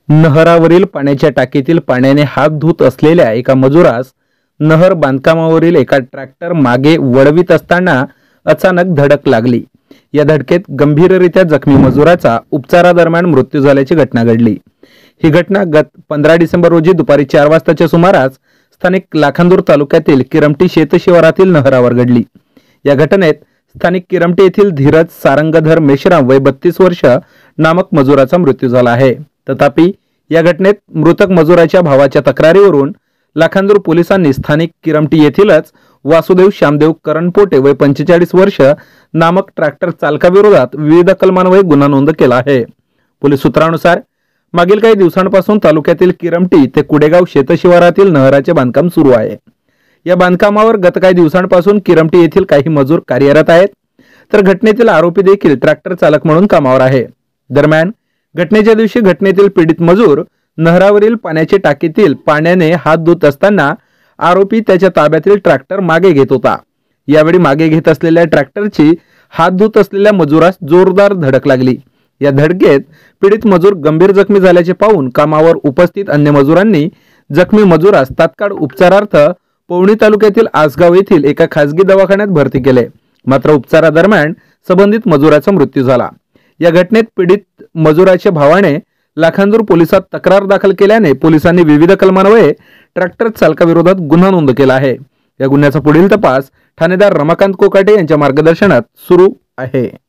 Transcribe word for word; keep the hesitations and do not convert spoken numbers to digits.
नहरावरील पाण्याच्या टाकीतील पाण्याने हात धुत असलेल्या एका मजुरास नहर बांधकामावरील एका ट्रॅक्टर मागे वळवित असताना अचानक धडक लागली। या धडकेत गंभीररित्या जखमी मजुराचा उपचारादरम्यान मृत्यू झाल्याची घटना घडली। ही घटना गत पंधरा डिसेंबर रोजी दुपारी चार वाजताच्या सुमारास स्थानिक लाखांदूर तालुक्यातील किरमटी शेतशिवारातील नहरावर घडली। या घटनेत स्थानिक किरमटी येथील धीरज सारंगधर मेश्राम वय बत्तीस वर्ष नामक मजुराचा मृत्यू झाला आहे। तथापि या घटनेत मृतक मजुराच्या भावाच्या तक्रारीवरून लाखांदूर पोलिसांनी स्थानिक किरमटी येथीलच वासुदेव श्यामदेव करणपोटे वय पंचेचाळीस वर्ष नामक ट्रॅक्टर चालकाविरोधात विविध कलमान्वये गुन्हा नोंद केला आहे। पोलीस सूत्रानुसार मागील काही दिवसांपासून तालुक्यातील किरमटी ते कुडेगाव शेतशिवारातील नहराचे बांधकाम सुरू आहे। या बांधकामावर गत काही दिवसांपासून किरमटी येथील काही मजूर कार्यरत आहेत, तर घटनेतील आरोपी देखील ट्रॅक्टर चालक म्हणून कामावर आहे। दरम्यान घटनेच्या दिवशी घटनेतील पीडित मजूर नहरावरील पाण्याच्या टाकीतील पाण्याने हात धुत असताना आरोपी त्याच्या ताब्यातील ट्रॅक्टर मागे घेत होता। यावेळी मागे घेत असलेल्या ट्रॅक्टरची हात धुत असलेल्या मजुरास जोरदार धडक लागली। या धडकेत पीडित मजूर गंभीर जखमी झाल्याचे पाहून कामावर उपस्थित अन्य मजुरांनी जखमी मजुरास तात्काळ उपचारार्थ पवनी तालुक्यातील आसगाव येथील एका खासगी दवाखान्यात भरती केले। मात्र उपचारादरम्यान संबंधित मजुराचा मृत्यू झाला। या घटनेत पीडित मजुराच्या भावाने लाखांदूर पोलिसात तक्रार दाखल केल्याने पोलिसांनी विविध कलमान्वये ट्रॅक्टर चालकाविरोधात गुन्हा नोंद केला आहे। या गुन्ह्याचा पुढील तपास ठाणेदार रमाकांत कोकाटे यांच्या मार्गदर्शनात सुरू आहे।